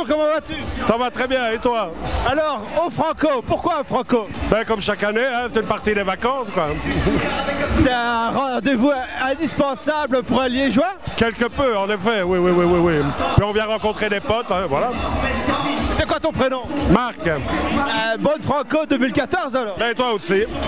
Bonjour, comment vas-tu? Ça va très bien, et toi? Alors, au Franco, pourquoi un Franco? Ben, comme chaque année, hein, c'est une partie des vacances, quoi. C'est un rendez-vous indispensable pour un Liégeois? Quelque peu, en effet, oui. Puis on vient rencontrer des potes, hein, voilà. C'est quoi ton prénom? Marc, Bonne Franco 2014 alors? ben, et toi aussi.